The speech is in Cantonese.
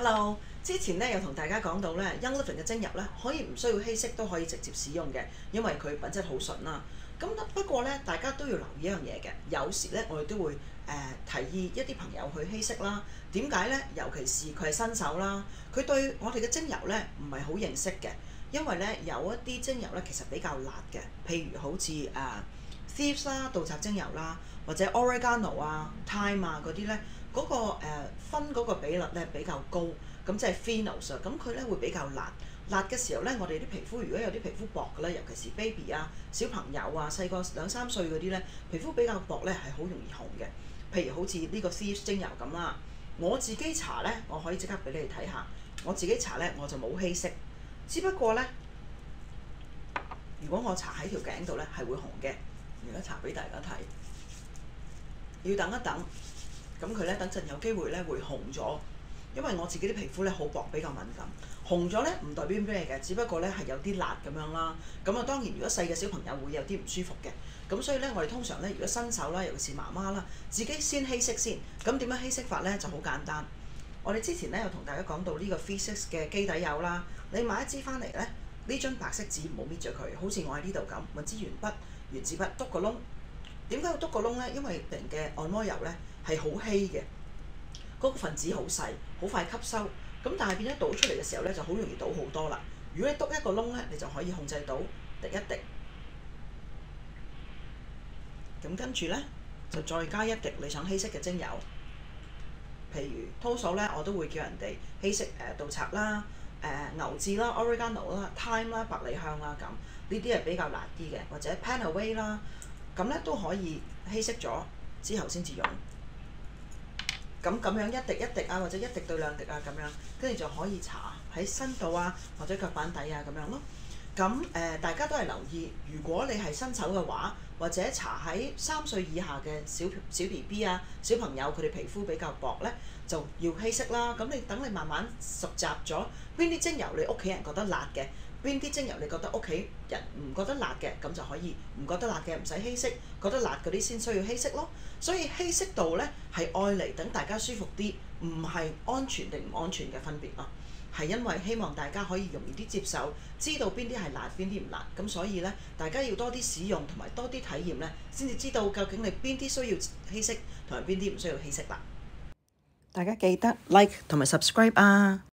Hello，之前咧有同大家講到咧 Young Living 嘅精油咧可以唔需要稀釋都可以直接使用嘅，因為佢品質好純啦。咁不過咧，大家都要留意一樣嘢嘅，有時咧我哋都會提議一啲朋友去稀釋啦。點解咧？尤其是佢係新手啦，佢對我哋嘅精油咧唔係好認識嘅，因為咧有一啲精油咧其實比較辣嘅，譬如好似Thieves 啦、盜賊精油啦，或者 Oregano 啊、Thyme 啊嗰啲咧。嗰個分嗰個比率咧比較高，咁即係 phenols 啊，咁佢咧會比較辣。辣嘅時候咧，我哋啲皮膚如果有啲皮膚薄嘅咧，尤其是 baby 啊、小朋友啊、細個2、3歲嗰啲咧，皮膚比較薄咧係好容易紅嘅。譬如好似呢個 Thieves 精油咁啦，我自己搽咧，我可以即刻俾你哋睇下。我自己搽咧我就冇稀釋，只不過咧，如果我搽喺條頸度咧係會紅嘅。而家搽俾大家睇，要等一等。咁佢咧等陣有機會咧會紅咗，因為我自己啲皮膚咧好薄，比較敏感。紅咗咧唔代表咩嘅，只不過咧係有啲辣咁樣啦。咁啊當然如果細嘅小朋友會有啲唔舒服嘅。咁所以咧我哋通常咧如果新手啦，尤其是媽媽啦，自己先稀釋先。咁點樣稀釋法咧就好簡單。我哋之前咧有同大家講到呢個 V6 嘅基底油啦，你買一支翻嚟咧，呢張白色紙唔好搣咗佢，好似我喺呢度咁，揾支原子筆篤個窿。點解要篤個窿咧？因為人嘅按摩油咧係好稀嘅，嗰個分子好細，好快吸收。咁但係變咗倒出嚟嘅時候咧，就好容易倒好多啦。如果你篤一個窿咧，你就可以控制到滴一滴。咁跟住咧就再加一滴你想稀釋嘅精油，譬如多數咧我都會叫人哋稀釋盜賊啦、牛至啦、Oregano 啦、Thyme 啦、百里香啦咁，呢啲係比較辣啲嘅，或者 Panaway 啦。咁咧都可以稀釋咗之後先至用。咁樣一滴一滴啊，或者1滴對2滴啊咁樣，跟住就可以搽喺身度啊，或者腳板底啊咁樣咯。咁大家都係留意，如果你係新手嘅話，或者搽喺3歲以下嘅小 BB 啊、小朋友，佢哋皮膚比較薄咧，就要稀釋啦。咁你等你慢慢熟習咗邊啲精油你屋企人覺得辣嘅，邊啲精油你覺得屋企人唔覺得辣嘅，咁就可以唔覺得辣嘅唔使稀釋，覺得辣嗰啲先需要稀釋咯。所以稀釋度咧係愛嚟等大家舒服啲，唔係安全定唔安全嘅分別咯。係因為希望大家可以容易啲接受，知道邊啲係辣，邊啲唔辣。咁所以咧，大家要多啲使用同埋多啲體驗咧，先至知道究竟你邊啲需要稀釋同埋邊啲唔需要稀釋啦。大家記得 like 同埋 subscribe啊！